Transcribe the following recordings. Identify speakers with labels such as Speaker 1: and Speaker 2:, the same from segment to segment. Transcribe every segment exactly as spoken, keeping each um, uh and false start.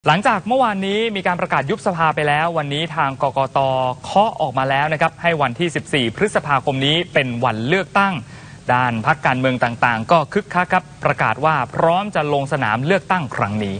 Speaker 1: หลังจากเมื่อวานนี้มีการประกาศยุบสภาไปแล้ววันนี้ทางกกต.เคาะออกมาแล้วนะครับให้วันที่สิบสี่พฤษภาคมนี้เป็นวันเลือกตั้งด้านพรรคการเมืองต่างๆก็คึกคักครับประกาศว่าพร้อมจะลงสนามเลือกตั้งครั้งนี้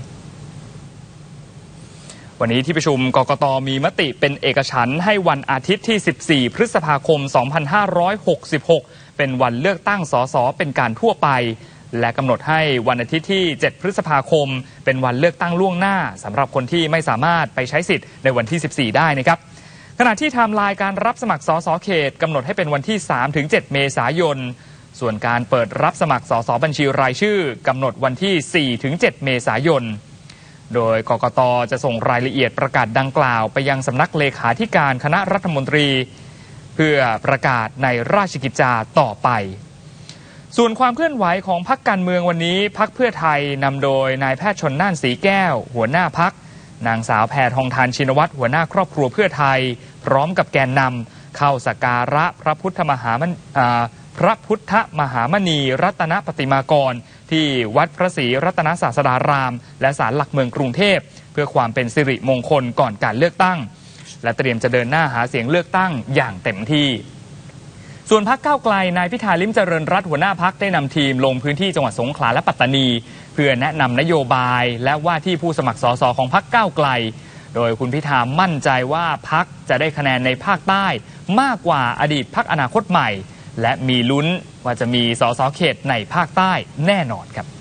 Speaker 1: วันนี้ที่ประชุมกกต.มีมติเป็นเอกฉันท์ให้วันอาทิตย์ที่สิบสี่พฤษภาคมสองพันห้าร้อยหกสิบหกเป็นวันเลือกตั้งสสเป็นการทั่วไปและกำหนดให้วันอาทิตย์ที่เจ็ดพฤษภาคมเป็นวันเลือกตั้งล่วงหน้าสำหรับคนที่ไม่สามารถไปใช้สิทธิ์ในวันที่สิบสี่ได้นะครับขณะที่ไทม์ไลน์การรับสมัครสสเขตกำหนดให้เป็นวันที่ สามถึงเจ็ด เมษายนส่วนการเปิดรับสมัครสสบัญชีรายชื่อกำหนดวันที่ สี่ถึงเจ็ด เมษายนโดยกกต.จะส่งรายละเอียดประกาศดังกล่าวไปยังสำนักเลขาธิการคณะรัฐมนตรีเพื่อประกาศในราชกิจจาต่อไปส่วนความเคลื่อนไหวของพรรคการเมืองวันนี้พรรคเพื่อไทยนำโดยนายแพทย์ชลน่านสีแก้วหัวหน้าพรรคนางสาวแพทองธารชินวัตรหัวหน้าครอบครัวเพื่อไทยพร้อมกับแกนนำเข้าสักการะพระพุทธมหามพระพุทธมหามณีรัตนปฏิมากรที่วัดพระศรีรัตนศาสดารามและศาลหลักเมืองกรุงเทพเพื่อความเป็นสิริมงคลก่อนการเลือกตั้งและเตรียมจะเดินหน้าหาเสียงเลือกตั้งอย่างเต็มที่ส่วนพรรคก้าวไกลนายพิธาลิ้มเจริญรัตน์หัวหน้าพรรคได้นำทีมลงพื้นที่จังหวัดสงขลาและปัตตานีเพื่อแนะนำนโยบายและว่าที่ผู้สมัครสสของพรรคก้าวไกลโดยคุณพิธามั่นใจว่าพรรคจะได้คะแนนในภาคใต้มากกว่าอดีตพรรคอนาคตใหม่และมีลุ้นว่าจะมีสสเขตในภาคใต้แน่นอนครับ